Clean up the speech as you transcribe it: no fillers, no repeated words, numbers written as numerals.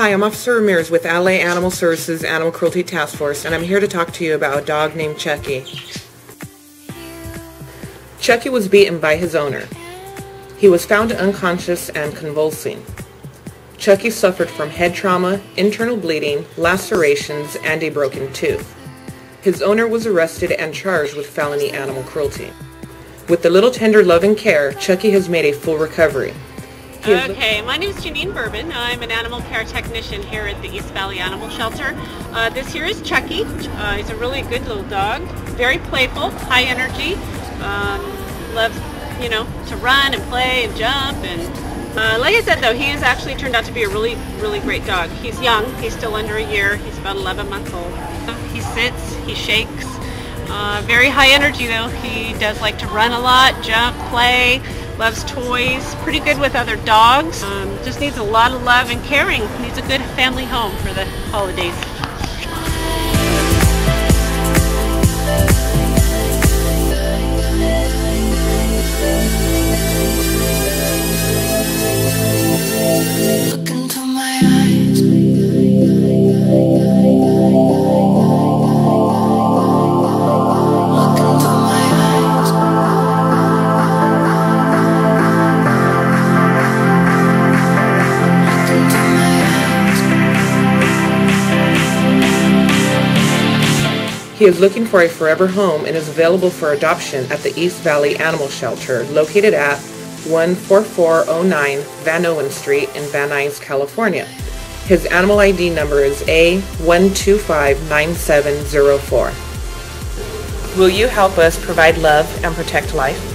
Hi, I'm Officer Ramirez with LA Animal Services Animal Cruelty Task Force, and I'm here to talk to you about a dog named Chucky. Chucky was beaten by his owner. He was found unconscious and convulsing. Chucky suffered from head trauma, internal bleeding, lacerations, and a broken tooth. His owner was arrested and charged with felony animal cruelty. With a little tender love and care, Chucky has made a full recovery. Okay, my name is Janine Bourbon. I'm an animal care technician here at the East Valley Animal Shelter. This here is Chucky. He's a really good little dog, very playful, high energy, loves, to run and play and jump. And like I said, though, he has actually turned out to be a really, really great dog. He's young. He's still under a year. He's about 11 months old. He sits, he shakes. Very high energy, though. He does like to run a lot, jump, play. Loves toys, pretty good with other dogs, just needs a lot of love and caring, needs a good family home for the holidays. Look into my eyes. Look into my eyes. He is looking for a forever home and is available for adoption at the East Valley Animal Shelter, located at 14409 Vanowen Street in Van Nuys, California. His animal ID number is A1259704. Will you help us provide love and protect life?